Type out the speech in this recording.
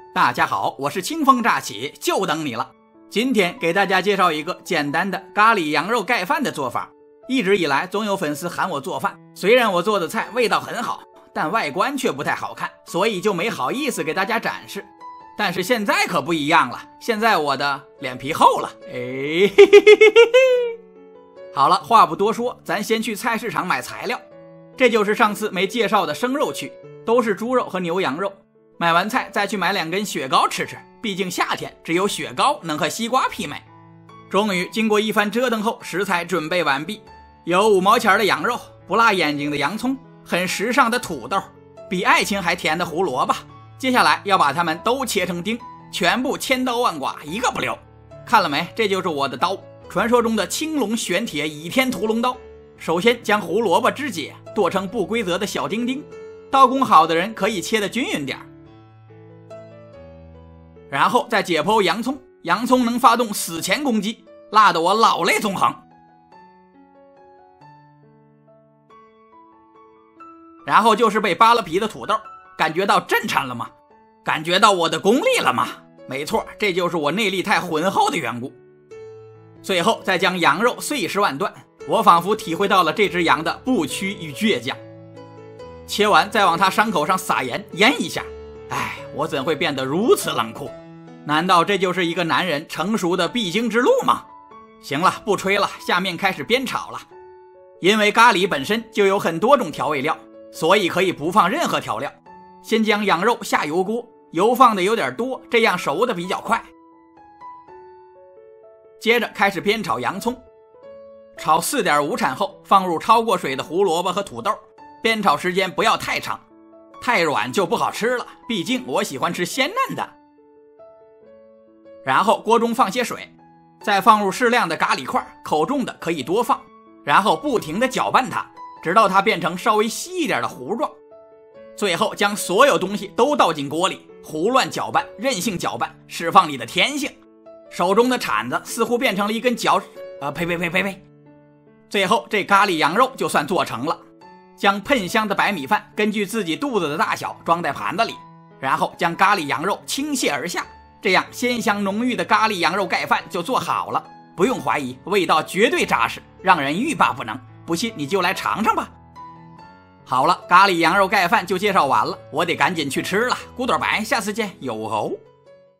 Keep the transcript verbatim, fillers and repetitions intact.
大家好，我是清风乍起，就等你了。今天给大家介绍一个简单的咖喱羊肉盖饭的做法。一直以来总有粉丝喊我做饭，虽然我做的菜味道很好，但外观却不太好看，所以就没好意思给大家展示。但是现在可不一样了，现在我的脸皮厚了。哎，嘿嘿嘿嘿。好了，话不多说，咱先去菜市场买材料。这就是上次没介绍的生肉区，都是猪肉和牛羊肉。买完菜再去买两根雪糕吃吃，毕竟夏天只有雪糕能和西瓜媲美。终于经过一番折腾后，食材准备完毕，有五毛钱的羊肉，不辣眼睛的洋葱，很时尚的土豆，比爱情还甜的胡萝卜。接下来要把它们都切成丁，全部千刀万剐，一个不留。看了没？这就是我的刀，传说中的青龙玄铁倚天屠龙刀。首先将胡萝卜肢解，剁成不规则的小丁丁，刀工好的人可以切得均匀点。然后再解剖洋葱，洋葱能发动死前攻击，辣得我老泪纵横。然后就是被扒了皮的土豆，感觉到震颤了吗？感觉到我的功力了吗？没错，这就是我内力太浑厚的缘故。最后再将羊肉碎尸万段，我仿佛体会到了这只羊的不屈与倔强。切完再往它伤口上撒盐腌一下，哎，我怎会变得如此冷酷？难道这就是一个男人成熟的必经之路吗？行了，不吹了，下面开始煸炒了。因为咖喱本身就有很多种调味料，所以可以不放任何调料。先将羊肉下油锅，油放的有点多，这样熟的比较快。接着开始煸炒洋葱，炒 四点五 铲后放入焯过水的胡萝卜和土豆，煸炒时间不要太长，太软就不好吃了，毕竟我喜欢吃鲜嫩的。然后锅中放些水，再放入适量的咖喱块，口重的可以多放，然后不停地搅拌它，直到它变成稍微稀一点的糊状。最后将所有东西都倒进锅里，胡乱搅拌，任性搅拌，释放你的天性。手中的铲子似乎变成了一根脚，呃，呸呸呸呸呸。最后这咖喱羊肉就算做成了。将喷香的白米饭根据自己肚子的大小装在盘子里，然后将咖喱羊肉倾泻而下，这样鲜香浓郁的咖喱羊肉盖饭就做好了。不用怀疑，味道绝对扎实，让人欲罢不能。不信你就来尝尝吧。好了，咖喱羊肉盖饭就介绍完了，我得赶紧去吃了。古朵白，下次见，有吼。